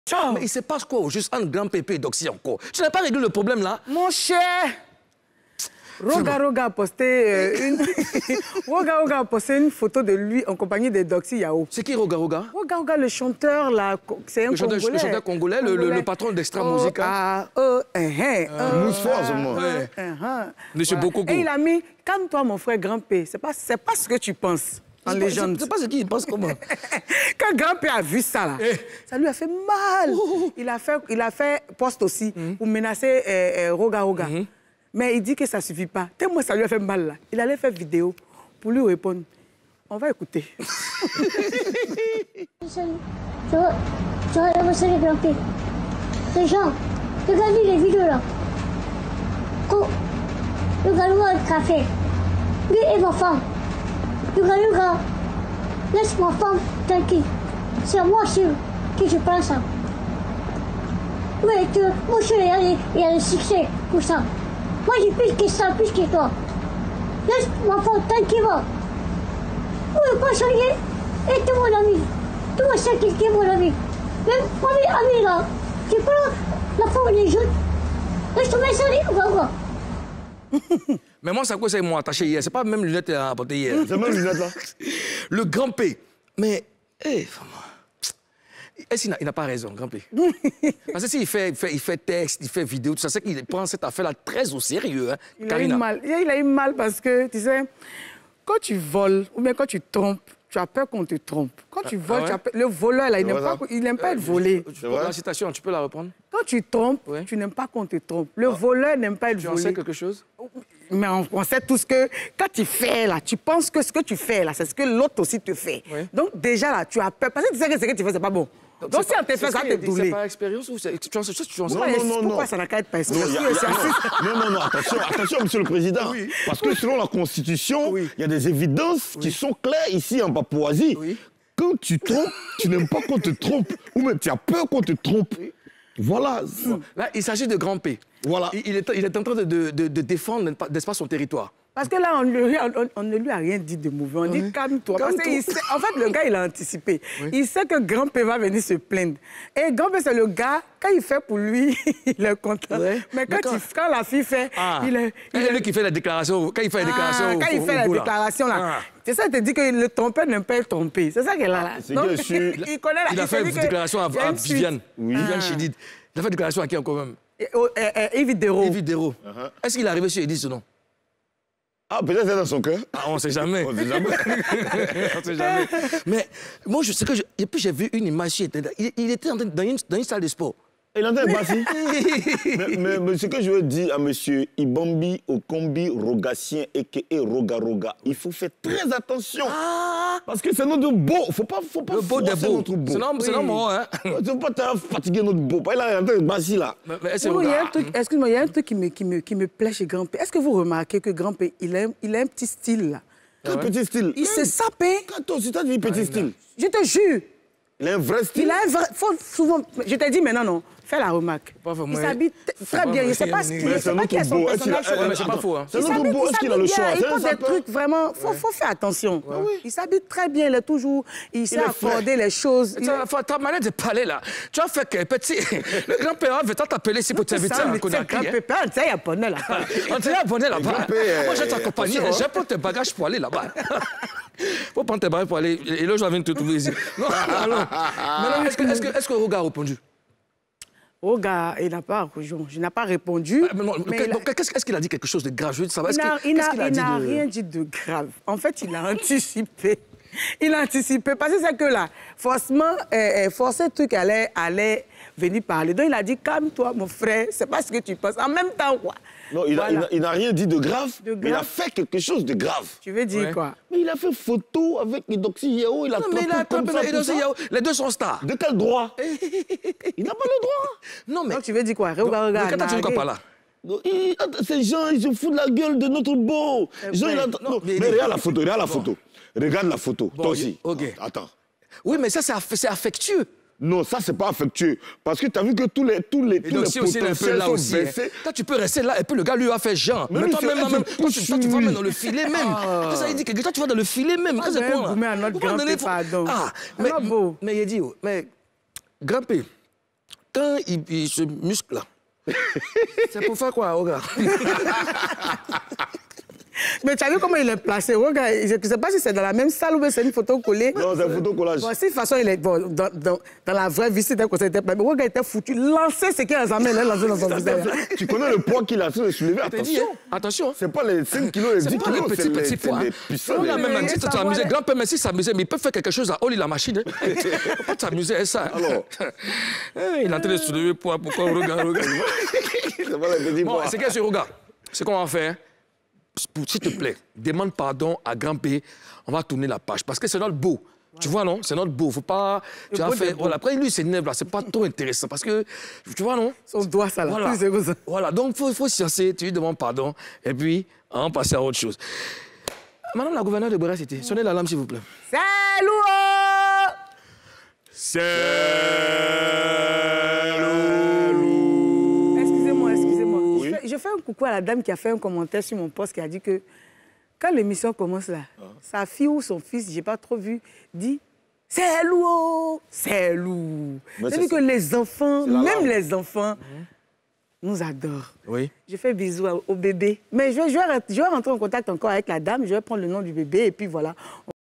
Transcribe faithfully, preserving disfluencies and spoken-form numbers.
Ciao. Mais il se passe quoi juste entre Grand Pépé et Doxy encore? Tu n'as pas réglé le problème là? Mon cher, Roga Roga a posté euh, une... Roga Roga a posté une photo de lui en compagnie de Doxy Yao. C'est qui Roga Roga? Roga Roga, le chanteur là, c'est un le chanteur, Congolais. Le chanteur congolais, congolais. Le, le, le patron d'Extra oh, Musica. Ah, oh, uh, uh, uh, Mousse force, moi. Uh, uh, uh. Monsieur Voilà. Bokoko. Et il a mis, calme-toi mon frère Grand P, c'est pas, c'est pas ce que tu penses. En légende. C'est pas ce qu'il pense comment. Quand Grand-Père a vu ça, là, eh. ça lui a fait mal. Oh. Il a fait, il a fait poste aussi mm-hmm. pour menacer euh, euh, Roga Roga. Mm-hmm. Mais il dit que ça ne suffit pas. Tellement ça lui a fait mal, là. Il allait faire vidéo pour lui répondre. On va écouter. Je vais avancer les Grand-Père. Les gens, regardez les vidéos, là. Regardez-moi le café. Lui et ma femme. Regarde, regarde, laisse ma femme tranquille. C'est moi seul qui je prends ça. Oui, tu, moi seul, il y a, il y a le succès pour ça. Moi, j'ai plus que ça, plus que toi. Laisse ma femme tranquillement. Oui, pas soigner. Et tout mon ami. Tout mon sac qui est mon ami. Même ami, ami là. Tu prends la femme des jeunes. Laisse tomber ça, regarde, regarde. Mais moi, ça quoi, c'est moi attaché hier. C'est pas même lunettes à apporter hier. C'est même lunettes là. Le Grand P. Mais, hé, hey, est-ce qu'il n'a pas raison, Grand P? Parce que s'il fait, il fait, il fait texte, il fait vidéo, tout ça, c'est qu'il prend cette affaire-là très au sérieux. Hein, il, Karina. a eu mal. il a eu mal parce que, tu sais, quand tu voles ou bien quand tu trompes, tu as peur qu'on te trompe. Quand tu voles, ah ouais? tu as peur... le voleur, là, il n'aime pas, il pas être volé. Euh, la citation, tu peux la reprendre? Quand tu trompes, ouais. tu n'aimes pas qu'on te trompe. Le ah. voleur n'aime pas être tu volé. Tu en sais quelque chose? Mais on, on sait tous que quand tu fais, là, tu penses que ce que tu fais, là, c'est ce que l'autre aussi te fait. Oui. Donc, déjà, là, tu as peur. Parce que tu sais que ce que tu fais, c'est pas bon. Donc, Donc si on te fait ça, t'es doulé. C'est pas expérience ou c'est... Tu en sais, tu en sais. Non, non, non, Pourquoi non. ça n'a qu'à être pas expérience? Non, y a, y a, non, non, non, attention, attention, monsieur le Président. Oui. Parce que selon la Constitution, il oui. y a des évidences oui. qui sont claires ici en Papouasie. Oui. Quand tu trompes, tu n'aimes pas qu'on te trompe. Ou même tu as peur qu'on te trompe. Voilà. Là, il s'agit de Grand P. Voilà. Il, il, est, il est en train de, de, de, de défendre, n'est-ce pas, son territoire. Parce que là, on, lui, on, on ne lui a rien dit de mauvais. On oui. dit calme-toi. Calme Parce que sait, en fait, le gars, il a anticipé. Oui. Il sait que Grand P va venir se plaindre. Et Grand P, c'est le gars, quand il fait pour lui, il est content. Oui. Mais, quand, Mais quand... Il, quand la fille fait, ah. il est... Il est lui qui fait la déclaration. Quand il fait la déclaration ah, au, Quand il au, fait au la déclaration, là. là. Ah. C'est ça, il te dit que le trompeur n'aime pas être trompé. C'est ça qu'elle a là. C'est que suis... il connaît la... Il a fait une déclaration à, à Viviane. Oui. Viviane Chedid. Il a fait une déclaration à qui encore même? Yves Dero. Yves Dero. Est-ce qu'il est arrivé sur Edith ou non? Ah, peut-être c'est dans son cœur. Ah, on ne sait jamais. On ne sait jamais. On sait jamais. Mais moi, je sais que... Je... Et puis, j'ai vu une image. Il, il était dans une, dans une salle de sport. Il entend Bassi. mais, mais, mais ce que je veux dire à M. Ibambi Okombi Rogatien et Roga Roga, il faut faire très attention. Ah. Parce que c'est notre beau. Il ne faut pas, faut pas le beau des beaux. notre beau. C'est non, oui. non, hein. Tu ne faut pas fatiguer notre beau. Il a entendu Bassi là. Mais, mais excuse-moi, il y a un truc qui me, qui me, qui me plaît chez Grand P. Est-ce que vous remarquez que Grand P, il a, il a un petit style là? Quel ouais. petit style? Il se sape, hein? Quand toi aussi, tu as dit petit style. Je te jure. Il a un vrai style. Il a un vrai... Faut souvent... Je t'ai dit, mais non, non. Fais la remarque. Il s'habille très bien. Je ne sais pas ce qu'il est. C'est pas qui est son personnage. C'est pas faux. C'est notre beau. Est-ce qu'il a le choix? Il pose des trucs vraiment... Il faut faire attention. Il s'habille très bien. Il est toujours... Il sait accorder les choses. Ta manière de parler, là. Tu as fait que petit... Le grand-père veut t'appeler ici pour t'inviter à Conakry. Le grand-père, on tient japonais là-bas. On tient japonais là-bas. Moi, je vais t'accompagner. Je prends tes bagages pour aller là-bas. Faut prendre tes bagages pour aller. Et là, je viens te trouver ici. Non, alors. Maintenant, est-ce que Roga a répondu? Roga, il n'a pas, je n'ai pas répondu. Est-ce qu'il a dit quelque chose de grave? Il n'a rien dit de grave. En fait, il a anticipé. Il a anticipé. Parce que c'est que là, forcément, euh, forcé le truc allait, allait venir parler. Donc il a dit, calme-toi, mon frère, c'est pas ce que tu penses. En même temps, quoi. Non, il voilà. n'a rien dit de grave, de grave, mais il a fait quelque chose de grave. Tu veux dire ouais. quoi? Mais il a fait photo avec Doxy Yao, il a non, mais il a comme ça, ça. Yao. Les deux sont stars. De quel droit? Il n'a pas le droit. Non, mais... Donc, tu veux dire quoi? Regarde, regarde. Quand tu dis quoi là? Ces gens, ils se foutent de la gueule de notre beau. Gens, il a... non, non, mais, mais regarde la photo, regarde la bon. photo. Regarde la photo, bon, toi aussi. Ok. Attends. Oui, mais ça, c'est affectueux. Non, ça, c'est pas affectueux. Parce que tu as vu que tous les, tous les, tous les potentiels sont baissés. Toi, tu peux rester là et puis le gars lui a fait genre. Mais, mais toi, même, même, toi, tu, toi, tu vas même dans le filet même. Ah. Ça, il dit que toi, tu vas dans le filet même. Ah, ben, vous mettez à notre grand-père, pardon. Ah, mais, mais il dit, mais, grand-père, quand il, il se muscle là, c'est pour faire quoi, regarde? Mais tu as vu comment il est placé? Regarde, je ne sais pas si c'est dans la même salle ou c'est une photo collée. Non, c'est un photocollage. Bon, si de toute façon, il est, bon, dans, dans, dans la vraie vie, c'était comme ça, il était placé. Mais regarde, il était foutu. Lancer ce qu'il a jamais lancé dans son visage. Tu connais le poids qu'il a soulevé? Attention. Attention. C'est pas les cinq kilos, les dix kilos, les petits, petits poids. C'est les puissants. On a même dit de s'amuser. Grand-père, mais si s'amuser, mais il peut faire quelque chose à Oli la machine. Il ne peut pas s'amuser à ça. Alors. Il est en train de soulever poids. Pourquoi on regarde, regarde. C'est pas les petits Bon, poids. c'est qu'est-ce que regarde? Ce qu'on va faire, s'il te plaît, demande pardon à Grand-P. On va tourner la page. Parce que c'est notre beau. Ouais. Tu vois, non? C'est notre beau. Faut pas. Le tu as fait. Voilà. Après, lui, c'est neuf, là. C'est pas trop intéressant. Parce que. Tu vois, non? Son doigt, ça, là. Voilà. Plus ça. Voilà. Donc, il faut, faut sciencer. Tu lui demandes pardon. Et puis, on va passer à autre chose. Madame la gouverneure de Bouéra Cité, sonnez l'alarme, s'il vous plaît. C'est lourd! C'est Je fais un coucou à la dame qui a fait un commentaire sur mon post qui a dit que quand l'émission commence là, ah. sa fille ou son fils, j'ai pas trop vu, dit c'est lourd, c'est lourd. C'est-à-dire que les enfants, même les enfants, mmh. nous adorent. Oui. Je fais bisous au bébé. Mais je, je, vais, je vais rentrer en contact encore avec la dame, je vais prendre le nom du bébé et puis voilà.